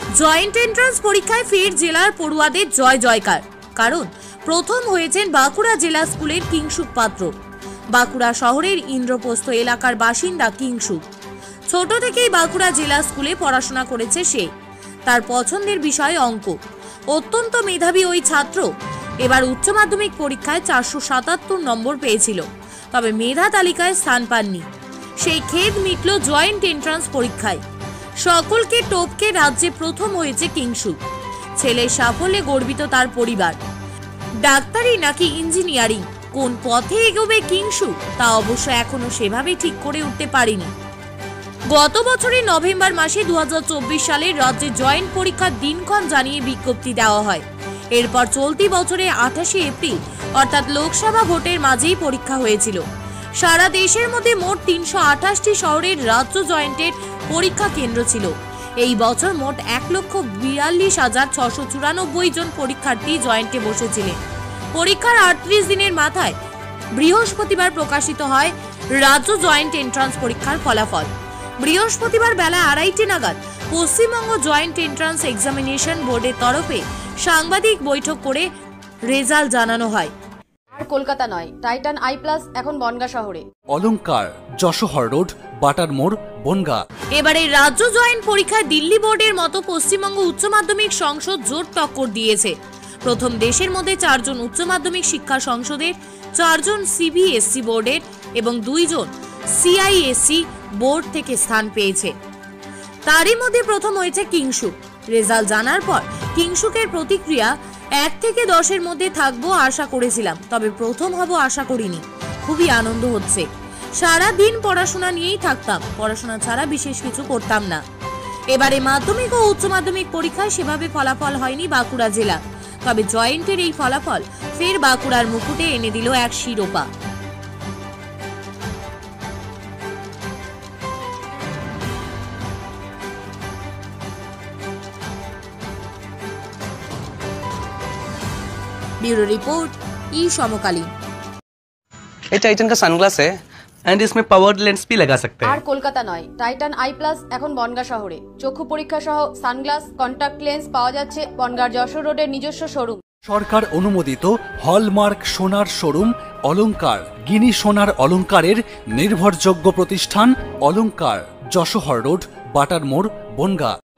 Joint entrance পরীক্ষায় ফের জেলার পড়ুয়াদের জয়জয়কার। কারণ প্রথম হয়েছেন বাঁকুড়া জেলা স্কুলের কিংশুক পাত্র। বাঁকুড়া শহরের ইন্দ্রপ্রস্থ এলাকার বাসিন্দা কিংশুক ছোট থেকেই বাঁকুড়া জেলা স্কুলে পড়াশোনা করেছে সে। তার পছন্দের বিষয় অঙ্ক। অত্যন্ত মেধাবী ওই ছাত্র এবার উচ্চ মাধ্যমিক পরীক্ষায় 477 নম্বর পেয়েছিল, তবে মেধা তালিকায় স্থান পাননি। সেই খেদ মিটল জয়েন্ট এন্ট্রান্স পরীক্ষায়। সকলকে টপকে রাজ্যে প্রথম হয়েছে কিংশুক। ছেলের সাফল্যে গর্বিত তার পরিবার। ডাক্তারি নাকি ইঞ্জিনিয়ারিং, কোন পথে এগোবে কিংশুক তা অবশ্য এখনো সেভাবে ঠিক করে উঠতে পারেনি। গত বছরের নভেম্বর মাসে 2024 সালের রাজ্যে জয়েন্ট পরীক্ষার দিনক্ষণ জানিয়ে বিজ্ঞপ্তি দেওয়া হয়। এরপর চলতি বছরে 28 এপ্রিল অর্থাৎ লোকসভা ভোটের মাঝেই পরীক্ষা হয়েছিল। সারা দেশের মধ্যে মোট 328টি শহরের রাজ্য জয়েন্টের পরীক্ষা কেন্দ্র ছিল। এই বছর মোট 1,42,694 জন পরীক্ষার্থী জয়েন্টে বসেছিলেন। পরীক্ষার 38 দিনের মাথায় বৃহস্পতিবার প্রকাশিত হয় রাজ্য জয়েন্ট এন্ট্রান্স পরীক্ষার ফলাফল। বৃহস্পতিবার বেলা 2:30 নাগাদ পশ্চিমবঙ্গ জয়েন্ট এন্ট্রান্স এক্সামিনেশন বোর্ডের তরফে সাংবাদিক বৈঠক করে রেজাল্ট জানানো হয়। আর কলকাতা নয়, টাইটান আই প্লাস এখন বনগা শহরে। অলংকার, যশোহর রোড, বাটার মোড়, বনগা। এবারে রাজ্য জয়েন্ট পরীক্ষায় দিল্লি বোর্ডের মতো পশ্চিমবঙ্গ উচ্চ মাধ্যমিক সংসদ জোর টক্কর দিয়েছে। প্রথম দেশের মধ্যে 4 জন উচ্চ মাধ্যমিক শিক্ষা সংসদের, 4 জন সিবিএসসি বোর্ডের এবং 2 জন সিআইএসসি বোর্ড থেকে স্থান পেয়েছে। তারই মধ্যে প্রথম হয়েছে কিংশুক। রেজাল্ট জানার পর কিংশুকের প্রতিক্রিয়া, 1 থেকে 10-এর মধ্যে থাকবো আশা করেছিলাম, তবে প্রথম হব আশা করিনি। খুবই আনন্দ হচ্ছে। সারা দিন পড়াশোনা নিয়েই থাকতাম, পড়াশোনা ছাড়া বিশেষ কিছু করতাম না। এবারে মাধ্যমিক ও উচ্চ মাধ্যমিক পরীক্ষায় সেভাবে ফলাফল হয়নি বাঁকুড়া জেলা, তবে জয়েন্টের এই ফলাফল ফের বাঁকুড়ার মুকুটে এনে দিল এক শিরোপা। ब्यूरो रिपोर्ट समकालीन। ये टाइटन का सनग्लास है एंड इसमें पावर्ड लेंस भी लगा सकते हैं। আর কলকাতা নয়, টাইটান আই প্লাস এখন বনগা শহরে। চক্ষু পরীক্ষা সহ সানগ্লাস, কন্টাক্ট লেন্স পাওয়া যাচ্ছে বনগার যশোর রোডের নিজস্ব শোরুম। সরকার অনুমোদিত হলমার্ক সোনার শোরুম অলংকার, গিনি সোনার অলংকারের নির্ভরযোগ্য প্রতিষ্ঠান অলংকার, যশোহর রোড, বাটার মোড়, বনগা।